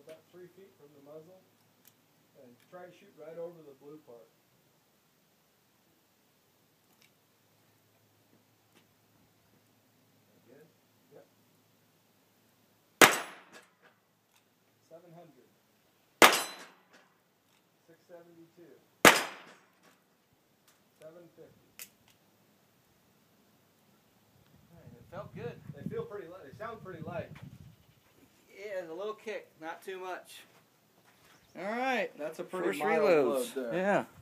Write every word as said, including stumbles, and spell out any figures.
about three feet from the muzzle, and try to shoot right over the blue part. Good? Yep. seven hundred. six seventy-two. seven fifty. It felt good. They feel pretty light. They sound pretty light. Yeah, a little kick, not too much. All right, That's a pretty first mild reloads. load there. Yeah.